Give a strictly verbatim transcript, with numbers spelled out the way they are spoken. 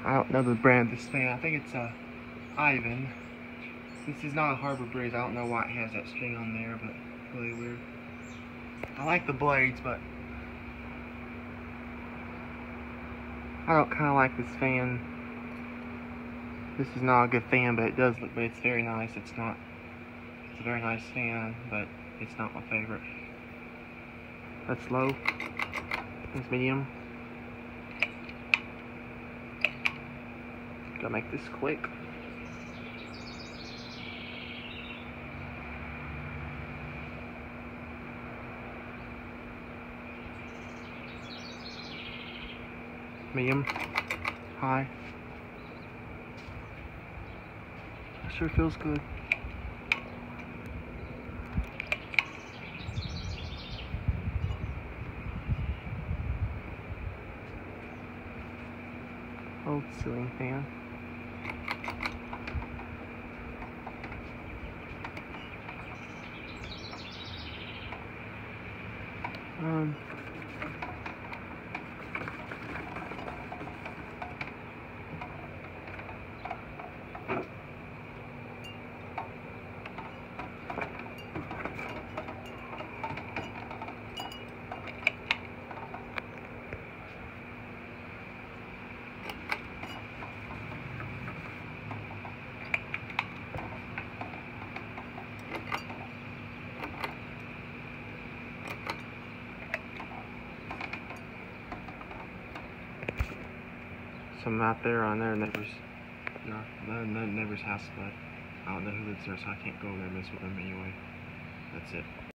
I don't know the brand of this fan. I think it's a Ivan. This is not a Harbor Breeze. I don't know why it has that string on there, but it's really weird. I like the blades, but I don't kind of like this fan. This is not a good fan, but it does look, but it's very nice. It's not, it's a very nice fan, but it's not my favorite. That's low. That's medium. Gotta make this quick. Medium. High. Sure feels good. Old ceiling fan. Um, some out there on their neighbors, no, no, no neighbor's house, but I don't know who lives there, so I can't go over there and mess with them anyway. That's it.